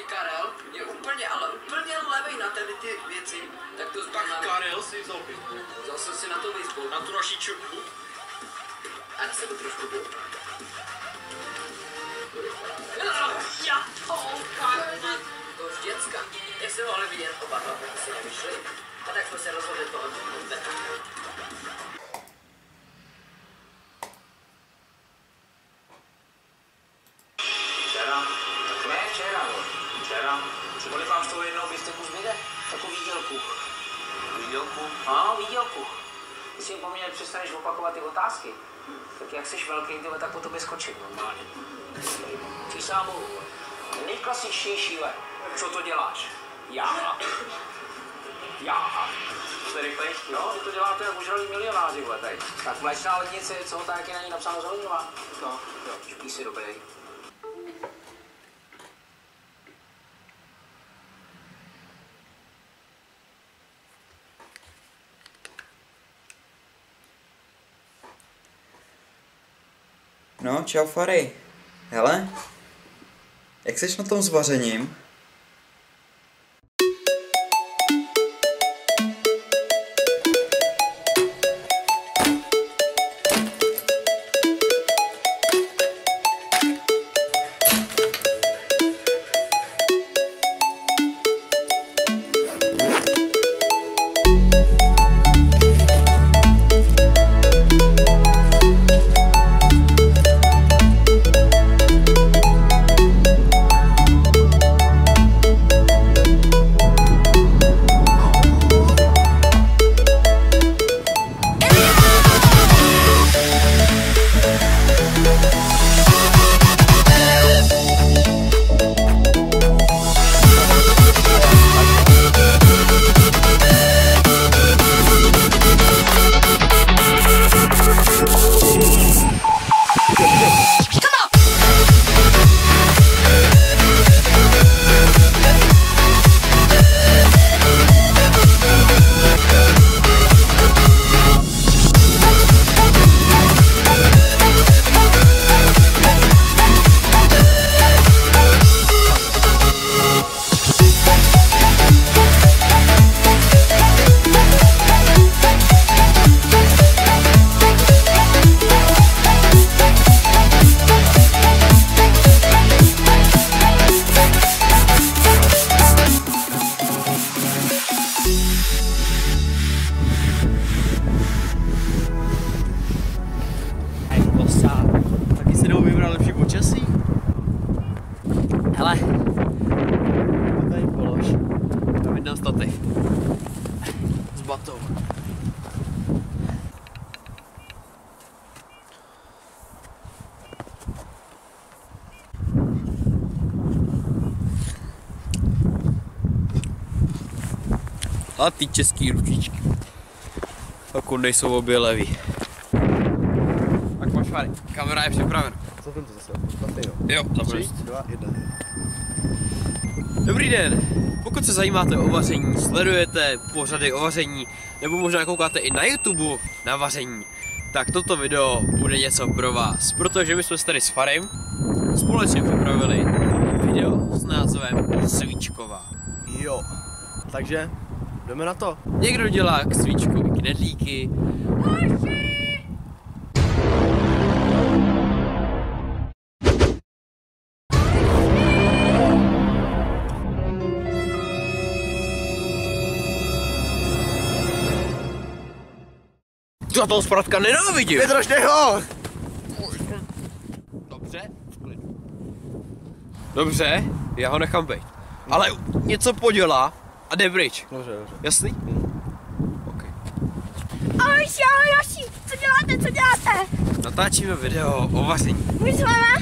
taky Karel je úplně, ale úplně levej na tady ty věci, tak to znamená... Tak Karel si vzal pizbu. Vzal jsem si na to výzbu. Na tu naší čurku. Ať se to trošku bylo. To už děcka. Jak se mohli vidět oba dva, tak si nevyšli. A tak jsme se rozhodli to odmítnout ven. Včera. Kolik vám z toho jednoho bifteku zbyde? Takovou výdělku. Výdělku? Ano, výdělku. Když si po mně přestaneš opakovat ty otázky, tak jak jsi velký, tyhle, tak po tobě skočím normálně. Přísahám Bohu. Nejklasičtější le. Co to děláš? Já. Jste rychlejší? No, vy to děláte jak ožralí milionáři, tady. Tak mléčná lednice, co ho taky na ní napsáno zeleňová? No, jo, špí si dobrý. No, čau Fary. Hele, jak seš na tom s vařením? Taky si jdou vybrat lepší počasí? Hele, To tady polož. A vydám stativ. S batou. A ty český ručičky. A kundy jsou obě levý. Tak máš Fary, kamera je připravena. Co to zase? Platý, Jo, zaprvé. 3, 2, 1. Dobrý den! Pokud se zajímáte o vaření, sledujete pořady o vaření, nebo možná koukáte i na YouTube na vaření, tak toto video bude něco pro vás, protože my jsme se tady s Farym společně připravili video s názvem Svíčková. Jo, takže jdeme na to. Někdo dělá k svíčkovi knedlíky, já toho Spratka nenávidím! Vydrž, ho! Dobře, v klidu. Dobře, já ho nechám být. Ale něco podělá a jde pryč. Dobře, dobře. Jasný? OK. Ahoj, Joši, co děláte? Natáčíme video o vaření. Můžu s váma?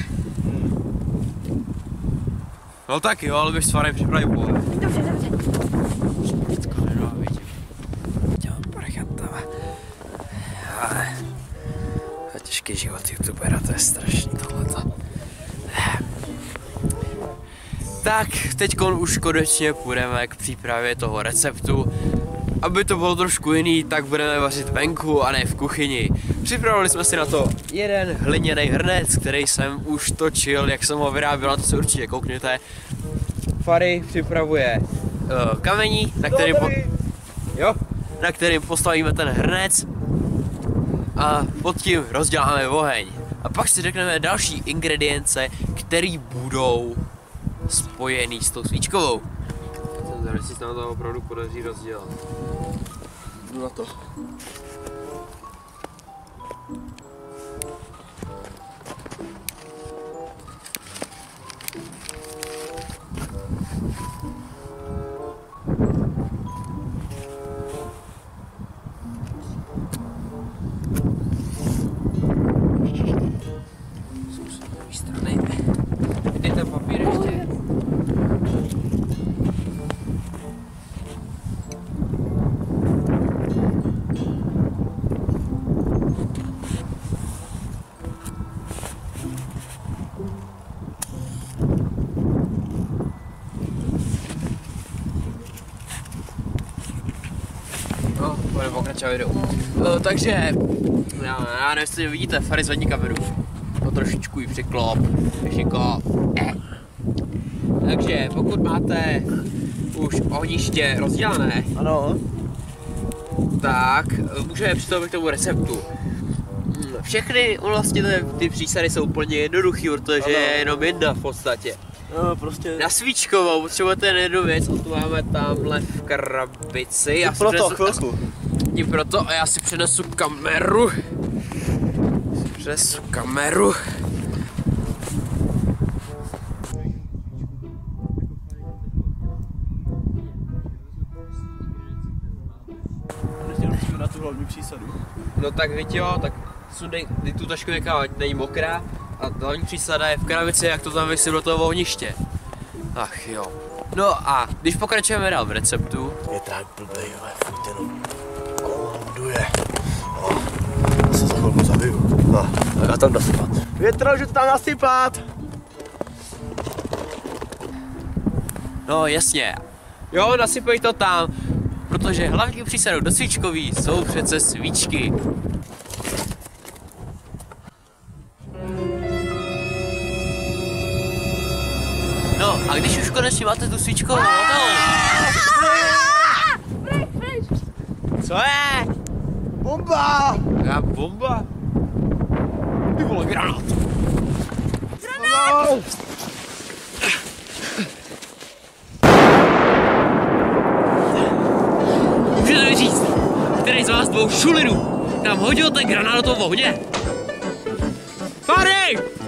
No tak jo, ale bych s Farem připravil pohled. Dobře. Spratka nenávidím. Chtěl ponechat tam. Ale těžký život youtubera, to je strašný tohleto. Tak, teďkon už konečně půjdeme k přípravě toho receptu. Aby to bylo trošku jiný, tak budeme vařit venku a ne v kuchyni. Připravili jsme si na to jeden hliněný hrnec, který jsem už točil, jak jsem ho vyráběl, na to se určitě koukněte. Fary připravuje kamení, na kterým postavíme ten hrnec a pod tím rozděláme oheň. A pak si řekneme další ingredience, které budou spojený s tou svíčkovou. Jsem zvědavý, jestli se nám to opravdu podaří rozdělat. Jdu na to. Kde ten papír ještě? No, budeme pokračovat videu. Takže, já nevím, jestli vidíte, Fary zvedni kameru. No trošičku ji přiklop, Ježinko. Takže pokud máte už ohniště rozdělané, Ano. tak můžeme přistoupit k tomu receptu. Všechny vlastně ty přísady jsou úplně jednoduchý, protože je jenom jedna v podstatě. No, prostě... Na svíčkovou potřebujete jen jednu věc, a tu máme tamhle v krabici. I proto a já si přenesu kameru. Musíme na tu hlavní přísadu. No tak víte jo, tak sundej tu tašku někam, ať není mokrá. A hlavní přísada je v krabici, jak to tam vysím do toho ohniště. Ach jo. No a když pokračujeme dál v receptu. Je tak blbej, ale furt jenom kolonduje. Já se za chvilku zabiju. No, tak a tam nasypat. Větro, že to tam nasypat! No jasně. Jo, nasypej to tam. Protože hlavní přísadou do svíčkový jsou přece svíčky. No a když už konečně máte tu svíčkovou hotovou. Co je? Bomba! Jaká bomba? Ty vole, granát! No. Můžete mi říct, který z vás dvou šulinů tam hodil ten granát do toho ohně? Fary!